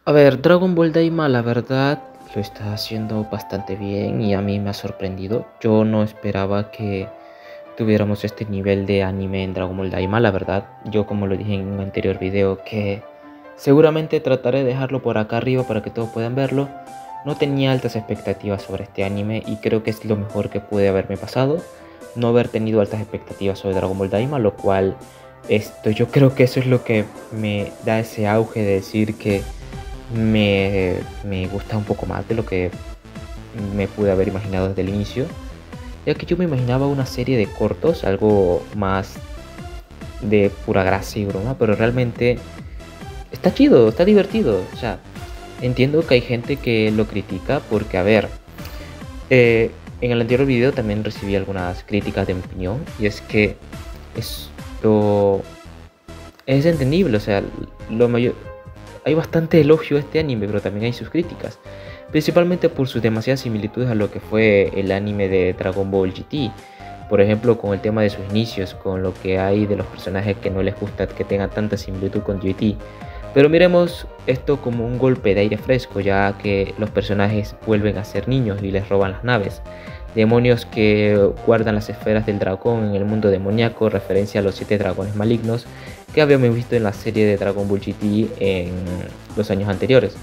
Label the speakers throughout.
Speaker 1: A ver, Dragon Ball Daima la verdad lo está haciendo bastante bien y a mí me ha sorprendido. Yo no esperaba que tuviéramos este nivel de anime en Dragon Ball Daima, la verdad. Yo, como lo dije en un anterior video, que seguramente trataré de dejarlo por acá arriba para que todos puedan verlo. No tenía altas expectativas sobre este anime y creo que es lo mejor que puede haberme pasado. No haber tenido altas expectativas sobre Dragon Ball Daima, lo cual yo creo que eso es lo que me da ese auge de decir que me gusta un poco más de lo que me pude haber imaginado desde el inicio, ya que yo me imaginaba una serie de cortos, algo más de pura gracia y broma, pero realmente está chido, está divertido. O sea, entiendo que hay gente que lo critica porque, a ver, en el anterior video también recibí algunas críticas de mi opinión, y es que esto es entendible. O sea, hay bastante elogio a este anime, pero también hay sus críticas, principalmente por sus demasiadas similitudes a lo que fue el anime de Dragon Ball GT. Por ejemplo, con el tema de sus inicios, con lo que hay de los personajes que no les gusta que tengan tanta similitud con GT. Pero miremos esto como un golpe de aire fresco, ya que los personajes vuelven a ser niños y les roban las naves. Demonios que guardan las esferas del dragón en el mundo demoníaco, referencia a los 7 dragones malignos que habíamos visto en la serie de Dragon Ball GT en los años anteriores.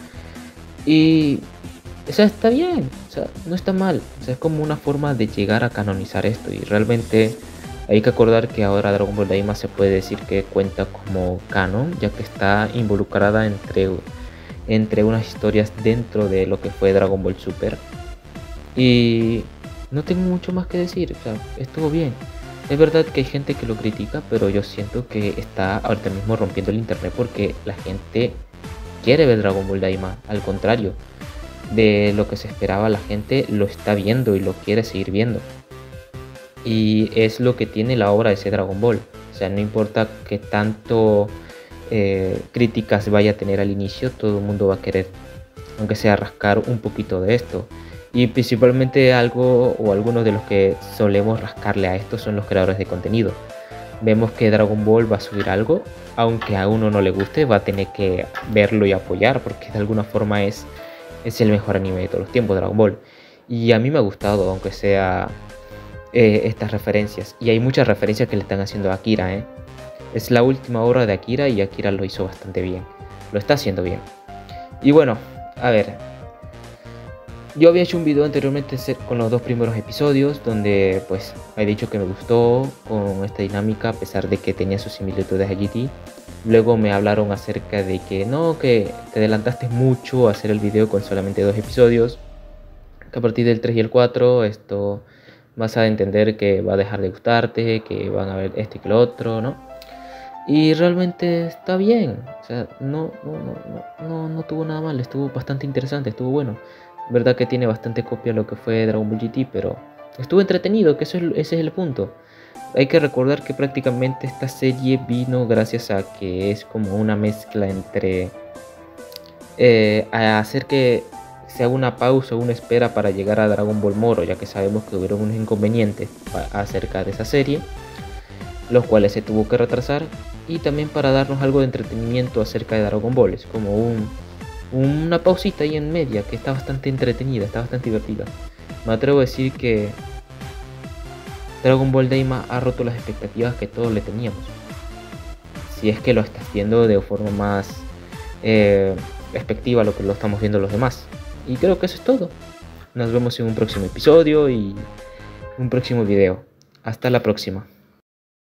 Speaker 1: Y o sea, está bien, o sea, no está mal. O sea, es como una forma de llegar a canonizar esto. Y realmente hay que acordar que ahora Dragon Ball Daima se puede decir que cuenta como canon, ya que está involucrada entre unas historias dentro de lo que fue Dragon Ball Super. Y no tengo mucho más que decir, o sea, estuvo bien. Es verdad que hay gente que lo critica, pero yo siento que está ahorita mismo rompiendo el internet porque la gente quiere ver Dragon Ball Daima. Al contrario de lo que se esperaba, la gente lo está viendo y lo quiere seguir viendo. Y es lo que tiene la obra de ese Dragon Ball. O sea, no importa que tanto críticas vaya a tener al inicio, todo el mundo va a querer, aunque sea, rascar un poquito de esto. Y principalmente algo o algunos de los que solemos rascarle a esto son los creadores de contenido. Vemos que Dragon Ball va a subir algo, aunque a uno no le guste, va a tener que verlo y apoyar, porque de alguna forma es el mejor anime de todos los tiempos, Dragon Ball. Y a mí me ha gustado, aunque sea estas referencias. Y hay muchas referencias que le están haciendo a Akira, ¿eh? Es la última obra de Akira y Akira lo hizo bastante bien. Lo está haciendo bien. Y bueno, a ver. Yo había hecho un video anteriormente con los 2 primeros episodios, donde pues he dicho que me gustó con esta dinámica, a pesar de que tenía sus similitudes a GT. Luego me hablaron acerca de que no, que te adelantaste mucho a hacer el video con solamente 2 episodios, que a partir del 3 y el 4 esto vas a entender que va a dejar de gustarte, que van a ver esto y que lo otro, ¿no? Y realmente está bien, o sea, no tuvo nada mal, estuvo bastante interesante, estuvo bueno. Verdad que tiene bastante copia lo que fue Dragon Ball GT, pero estuvo entretenido, que ese es el punto. Hay que recordar que prácticamente esta serie vino gracias a que es como una mezcla entre a hacer que se haga una pausa o una espera para llegar a Dragon Ball Moro, ya que sabemos que hubieron unos inconvenientes acerca de esa serie, los cuales se tuvo que retrasar, y también para darnos algo de entretenimiento acerca de Dragon Ball. Es como una pausita ahí en media que está bastante entretenida, está bastante divertida. Me atrevo a decir que Dragon Ball Daima ha roto las expectativas que todos le teníamos. Si es que lo estás viendo de forma más respectiva a lo que lo estamos viendo los demás. Y creo que eso es todo. Nos vemos en un próximo episodio y un próximo video. Hasta la próxima.